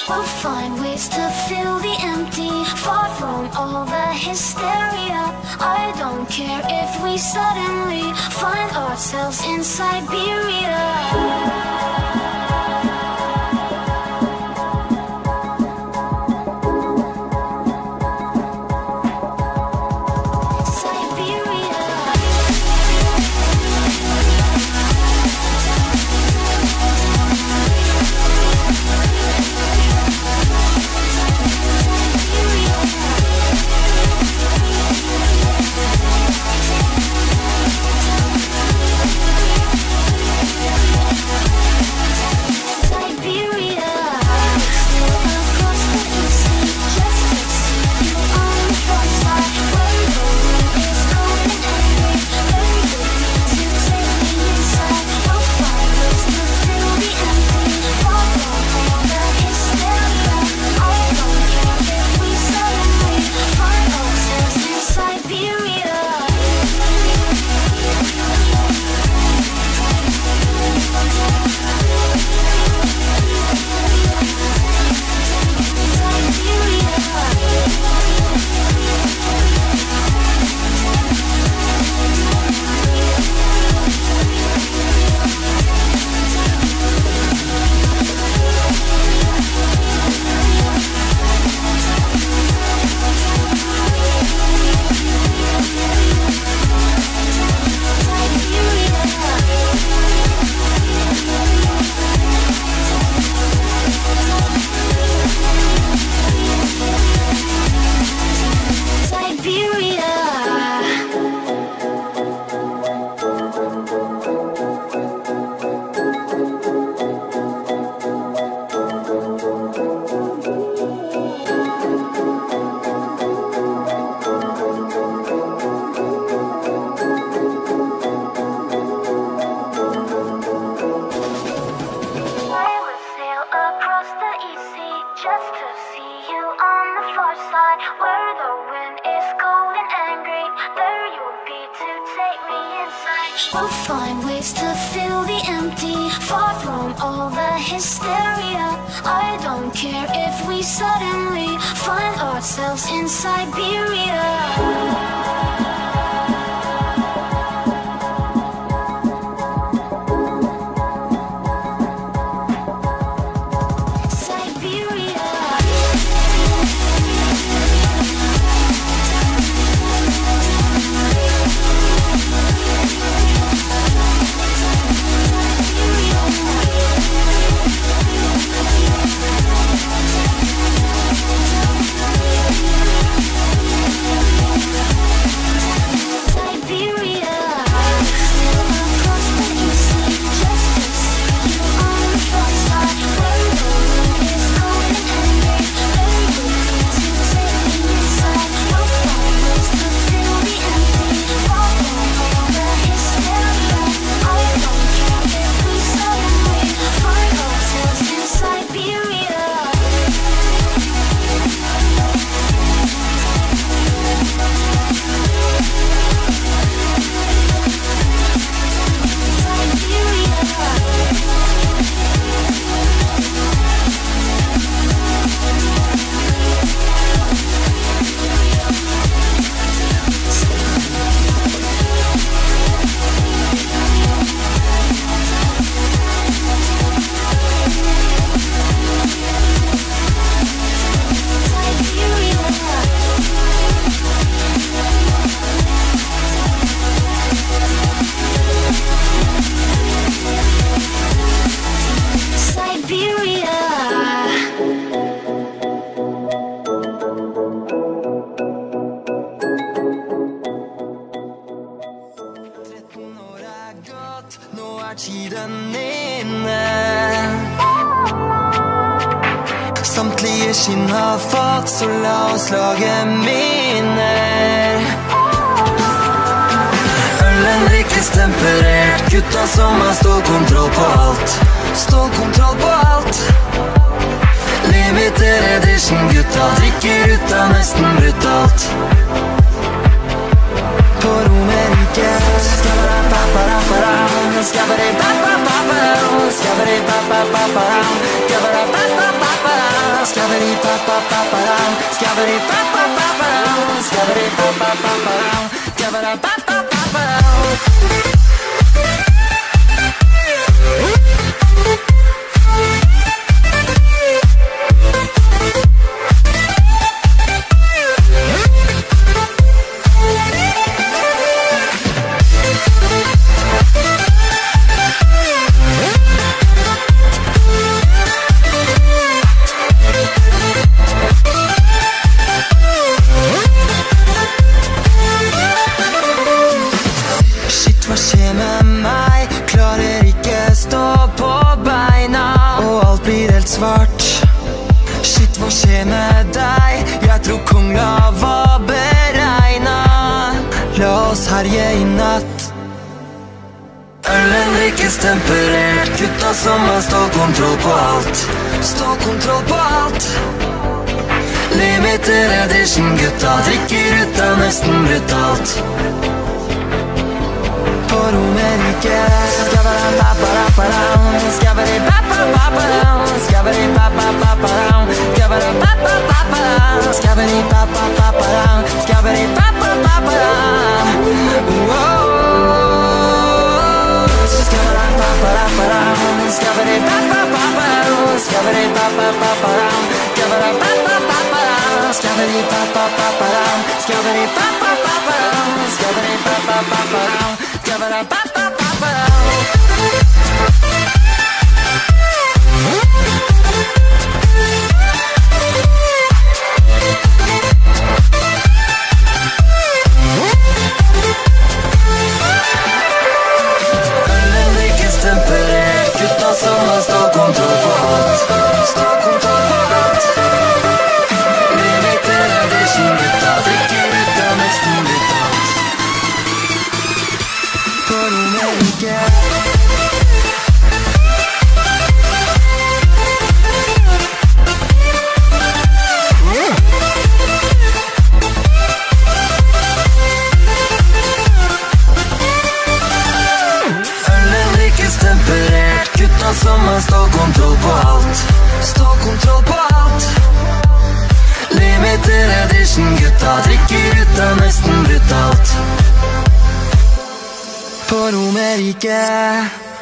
We'll find ways to fill the empty, far from all the hysteria. I don't care if we suddenly find ourselves in Siberia. We'll find ways to fill the empty, far from all the hysteria. I don't care if we suddenly find ourselves in Siberia. Tiden inne. Samtlige skinn har fått, så la oss lage minner. Ølen drikkes temperert, gutta som har stålkontroll på alt. Stålkontroll på alt. Limited edition, gutta drikker ut av nesten brutalt. På Romerike. Skabidi-ba-ba-ba-ba-dum, skabidi-ba-ba-ba-ba-dum, skabidi-ba-ba-ba-ba-dum, skabidi-ba-ba-ba-ba-dum, skabidi-ba-ba-ba-ba-dum, skabidi-ba-ba-ba-ba-dum. Hva skjer med meg? Klarer ikke stå på beina, og alt blir helt svart. Shit, hva skjer med deg? Jeg tror kongla var beregna. La oss herje i natt. Ølen drikkes temperert, gutta som har stålkontroll på alt. Stålkontroll på alt. Limited edition, gutta drikker ut av nesten brutalt. På Romerike. Skabidi-ba-ba-ba-ba-dum, skabidi-ba-ba-ba-ba-dum, skabidi-ba-ba-ba-ba-dum, skabidi-ba-ba-ba-ba-dum, skabidi-ba-ba-ba-ba-dum, skabidi-ba-ba-ba-ba-dum. Skabidi-ba-ba-ba-ba-dum, skabidi-ba-ba-ba-ba-dum, skabidi-ba-ba-ba-ba-dum, skabidi-ba-ba-ba-ba-dum, skabidi-ba-ba-ba-ba-dum, skabidi-ba-ba-ba-ba-dum, skabidi-ba-ba-ba-ba-dum. Ølen drikkes temperert, gutta som har stålkontroll på alt. Stålkontroll på alt. Limited edition, gutta drikker ut av nesten brutalt. På Romerike. Ølen drikkes temperert, gutta som har stålkontroll på alt. Stålkontroll på alt. Limited edition, gutta drikker ut av nesten brutalt. På Romerike.